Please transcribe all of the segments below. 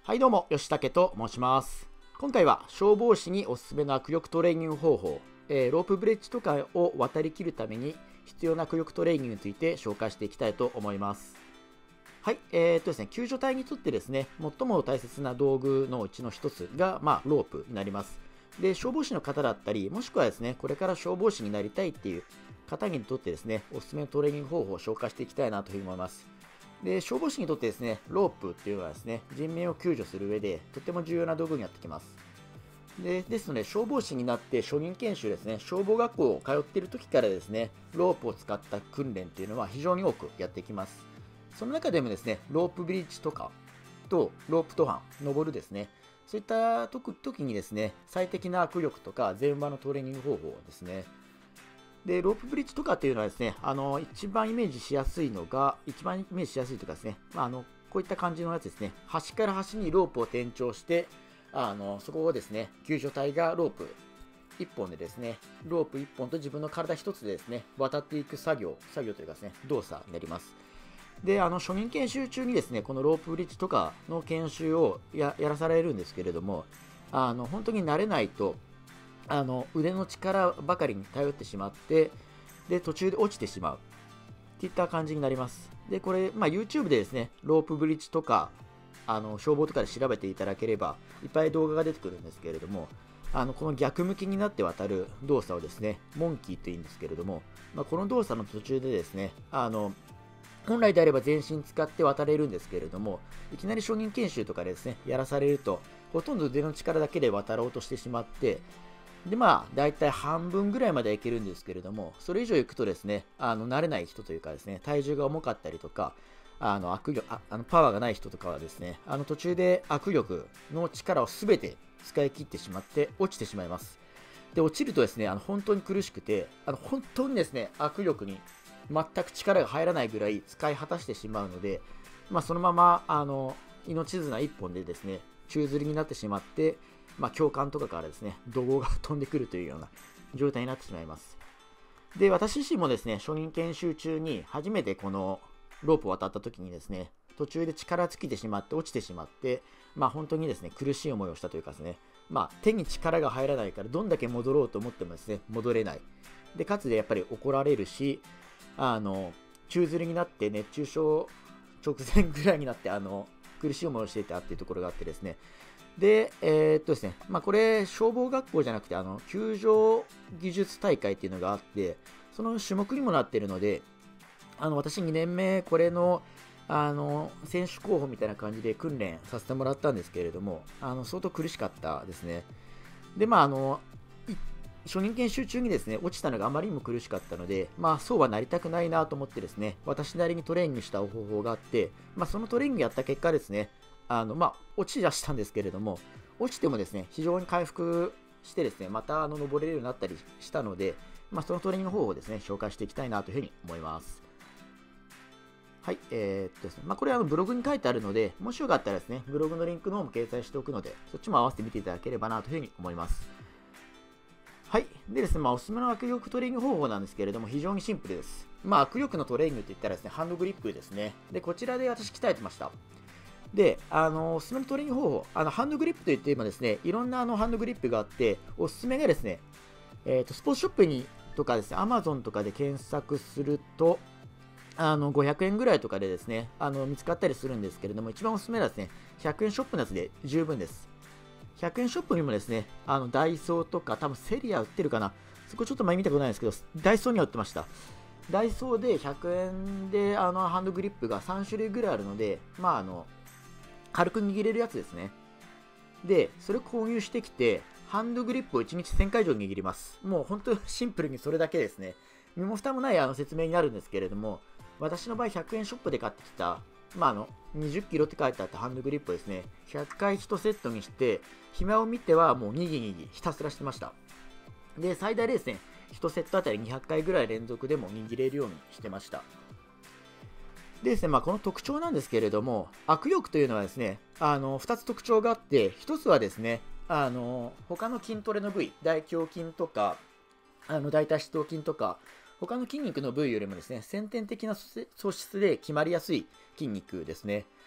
はいどうも、吉武と申します。今回は消防士におすすめの握力トレーニング方法、ロープブリッジとかを渡りきるために必要な握力トレーニングについて紹介していきたいと思います。はい、ですね、救助隊にとってですね、最も大切な道具のうちの一つが、ロープになります。で、消防士の方だったり、もしくはですね、これから消防士になりたいっていう方にとってですね、おすすめのトレーニング方法を紹介していきたいなというふうに思います。で、消防士にとってですね、ロープっていうのはですね、人命を救助する上でとても重要な道具になってきます。ですので、消防士になって初任研修ですね、消防学校を通っている時からですね、ロープを使った訓練っていうのは非常に多くやってきます。その中でもですね、ロープブリッジとかとロープ登板、登るですね、そういった時にですね、最適な握力とか前場のトレーニング方法ですね、で、ロープブリッジとかっていうのはですね、一番イメージしやすいのが、一番イメージしやすいとかですね、こういった感じのやつですね、端から端にロープを転調して、そこをですね、救助隊がロープ1本でですね、ロープ1本と自分の体1つでですね、渡っていく作業というかですね、動作になります。で、初任研修中にですね、このロープブリッジとかの研修をやらされるんですけれども、本当に慣れないと、腕の力ばかりに頼ってしまって、で、途中で落ちてしまうっていった感じになります。で、これ、YouTube でですね、ロープブリッジとか、消防とかで調べていただければ、いっぱい動画が出てくるんですけれども、この逆向きになって渡る動作をですね、モンキーというんですけれども、この動作の途中でですね、本来であれば全身使って渡れるんですけれども、いきなり初任研修とかでですね、やらされると、ほとんど腕の力だけで渡ろうとしてしまって、で、だいたい半分ぐらいまではいけるんですけれども、それ以上行くとですね、慣れない人というかですね、体重が重かったりとか、パワーがない人とかはですね、途中で握力の力を全て使い切ってしまって落ちてしまいます。で、落ちるとですね、本当に苦しくて、本当にですね、握力に全く力が入らないぐらい使い果たしてしまうので、そのまま、命綱一本でですね、宙吊りになってしまって、教官とかからですね、怒号が飛んでくるというような状態になってしまいます。で、私自身もですね、初任研修中に初めてこのロープを渡った時にですね、途中で力尽きてしまって落ちてしまって、本当にですね、苦しい思いをしたというかですね、手に力が入らないからどんだけ戻ろうと思ってもですね、戻れない。で、かつでやっぱり怒られるし、宙吊りになって熱中症直前ぐらいになって、苦しい思いをしていたっていうところがあってですね、で、ですね、これ、消防学校じゃなくて、救助技術大会っていうのがあって、その種目にもなっているので、私2年目、これの、選手候補みたいな感じで訓練させてもらったんですけれども、相当苦しかったですね。で、初任研修中にですね、落ちたのがあまりにも苦しかったので、そうはなりたくないなと思ってですね、私なりにトレーニングした方法があって、そのトレーニングやった結果ですね、落ちはしたんですけれども、落ちてもですね、非常に回復してですね、また登れるようになったりしたので、そのトレーニング方法をですね、紹介していきたいなというふうに思います。はい、ですね、これはブログに書いてあるので、もしよかったらですね、ブログのリンクの方も掲載しておくので、そっちも合わせて見ていただければなというふうに思います。はい。でですね、おすすめの握力トレーニング方法なんですけれども、非常にシンプルです。握力のトレーニングって言ったらですね、ハンドグリップですね。で、こちらで私鍛えてました。で、おすすめのトレーニング方法、ハンドグリップといって今ですね、いろんなハンドグリップがあって、おすすめがですね、スポーツショップにとかですね、Amazon とかで検索すると、500円ぐらいとかでですね、見つかったりするんですけれども、一番おすすめはですね、100円ショップのやつで十分です。100円ショップにもですね、ダイソーとか、多分セリア売ってるかな。そこちょっと前見たことないんですけど、ダイソーには売ってました。ダイソーで100円で、ハンドグリップが3種類ぐらいあるので、軽く握れるやつですね。で、それを購入してきて、ハンドグリップを1日1000回以上握ります。もう本当シンプルにそれだけですね。身も蓋もない説明になるんですけれども、私の場合100円ショップで買ってきた、20キロって書いてあったハンドグリップをですね、100回1セットにして、暇を見てはもうにぎにぎひたすらしてました。で、最大でですね、1セットあたり200回ぐらい連続でも握れるようにしてました。でですね、この特徴なんですけれども、握力というのはですね、2つ特徴があって、1つはですね、他の筋トレの部位、大胸筋とか、大腿四頭筋とか、他の筋肉の部位よりもですね、先天的な素質で決まりやすい筋肉ですね。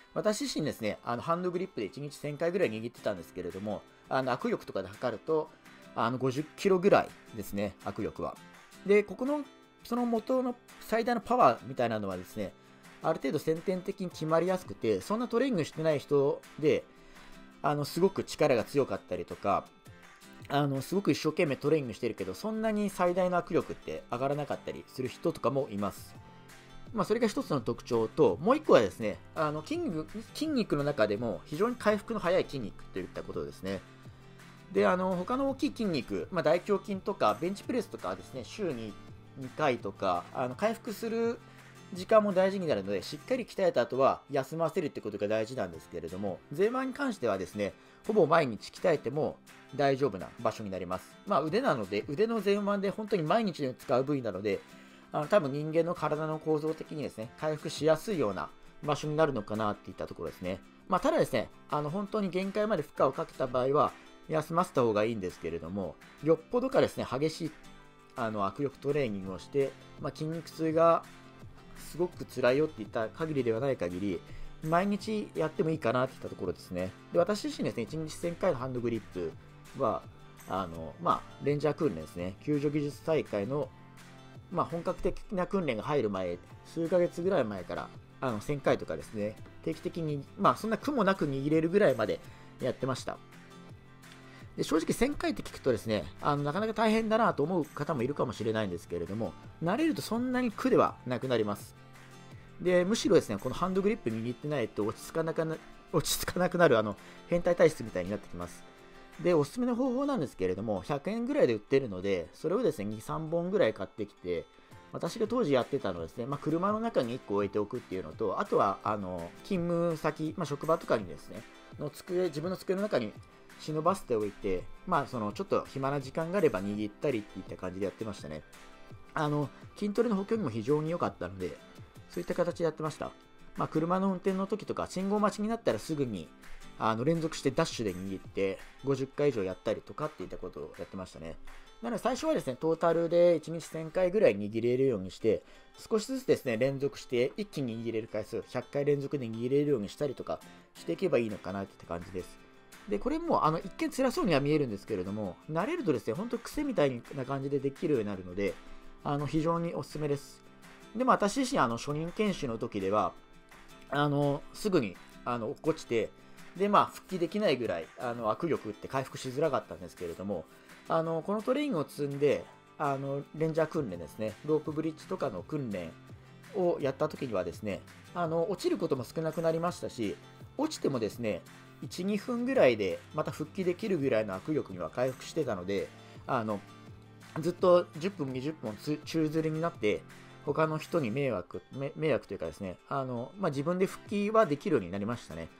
私自身ですね、ハンドグリップで1日1000回ぐらい握ってたんですけれども、握力とかで測ると、50キロぐらいですね、握力は。で、その元の最大のパワーみたいなのはですね、ある程度先天的に決まりやすくて、そんなトレーニングしてない人で、すごく力が強かったりとか、すごく一生懸命トレーニングしてるけど、そんなに最大の握力って上がらなかったりする人とかもいます。それが一つの特徴と、もう一個はですね、筋肉の中でも非常に回復の早い筋肉といったことですね。で、他の大きい筋肉、大胸筋とかベンチプレスとかはですね、週に2回とか、回復する時間も大事になるので、しっかり鍛えた後は休ませるってことが大事なんですけれども、前腕に関してはですね、ほぼ毎日鍛えても大丈夫な場所になります。腕なので、腕の前腕で本当に毎日使う部位なので、多分人間の体の構造的にですね、回復しやすいような場所になるのかなっていったところですね。ただですね、本当に限界まで負荷をかけた場合は、休ませた方がいいんですけれども、よっぽどかですね、激しい握力トレーニングをして、筋肉痛がすごく辛いよっていった限りではない限り、毎日やってもいいかなっていったところですね。で、私自身ですね、1日1000回のハンドグリップは、レンジャー訓練ですね、救助技術大会の、本格的な訓練が入る前、数ヶ月ぐらい前から、1000回とかですね、定期的に、そんな苦もなく握れるぐらいまでやってました。で、正直1000回って聞くとですね、なかなか大変だなと思う方もいるかもしれないんですけれども、慣れるとそんなに苦ではなくなります。で、むしろですね、このハンドグリップ握ってないと落ち着かなくなる変態体質みたいになってきます。で、おすすめの方法なんですけれども、100円ぐらいで売ってるので、それをですね、2、3本ぐらい買ってきて、私が当時やってたのはですね、車の中に1個置いておくっていうのと、あとは、勤務先、職場とかにですね、自分の机の中に忍ばせておいて、ちょっと暇な時間があれば握ったりっていった感じでやってましたね。筋トレの補強にも非常に良かったので、そういった形でやってました。車の運転の時とか、信号待ちになったらすぐに、連続してダッシュで握って、50回以上やったりとかっていったことをやってましたね。なので最初はですね、トータルで1日1000回ぐらい握れるようにして、少しずつですね、連続して一気に握れる回数、100回連続で握れるようにしたりとかしていけばいいのかなって感じです。で、これも一見辛そうには見えるんですけれども、慣れるとですね、本当癖みたいな感じでできるようになるので、非常におすすめです。でも私自身、初任研修の時では、すぐに落っこちて、で、復帰できないぐらい握力って回復しづらかったんですけれども、このトレーニングを積んで、レンジャー訓練ですね、ロープブリッジとかの訓練をやった時にはですね、落ちることも少なくなりましたし、落ちてもですね、1、2分ぐらいでまた復帰できるぐらいの握力には回復してたので、ずっと10分、20分宙づりになって、他の人に迷惑というかですね、自分で復帰はできるようになりましたね。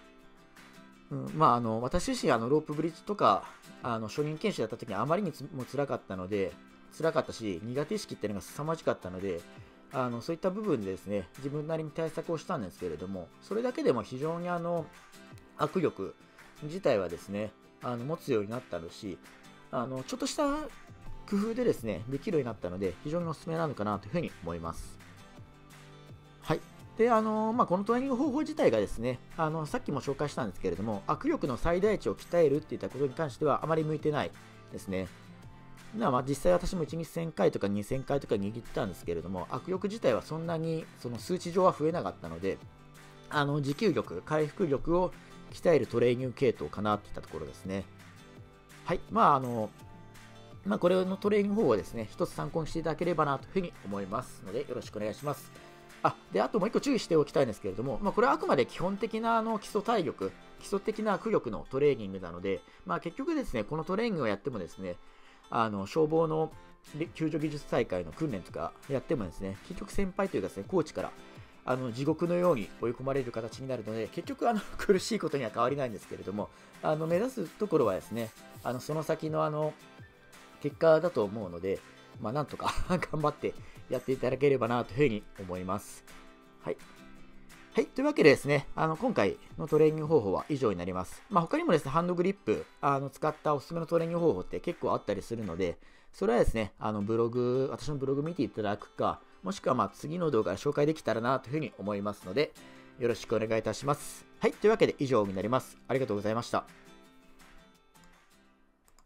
私自身、ロープブリッジとか、初任研修やった時にあまりにも辛かったし、苦手意識っていうのが凄まじかったので、そういった部分でですね、自分なりに対策をしたんですけれども、それだけでも非常に握力自体はですね、持つようになったし、ちょっとした工夫でですね、できるようになったので、非常におすすめなのかなというふうに思います。はい。で、このトレーニング方法自体がですね、さっきも紹介したんですけれども、握力の最大値を鍛えるっていったことに関してはあまり向いてないですね。実際私も1日1000回とか2000回とか握ってたんですけれども、握力自体はそんなにその数値上は増えなかったので、持久力、回復力を鍛えるトレーニング系統かなっていったところですね。はい。これのトレーニング方法をですね、一つ参考にしていただければなというふうに思いますので、よろしくお願いします。あともう一個注意しておきたいんですけれども、これはあくまで基本的な基礎体力、基礎的な握力のトレーニングなので、結局ですね、このトレーニングをやってもですね、消防の救助技術大会の訓練とかやってもですね、結局先輩というかですね、コーチから地獄のように追い込まれる形になるので、結局苦しいことには変わりないんですけれども、目指すところはですね、その先の結果だと思うので、なんとか頑張ってやっていただければなというふうに思います。はい。はい。というわけでですね、今回のトレーニング方法は以上になります。他にもですね、ハンドグリップ、使ったおすすめのトレーニング方法って結構あったりするので、それはですね、私のブログ見ていただくか、もしくは次の動画で紹介できたらなというふうに思いますので、 よろしくお願いいたします。はい、というわけで以上になります。ありがとうございました。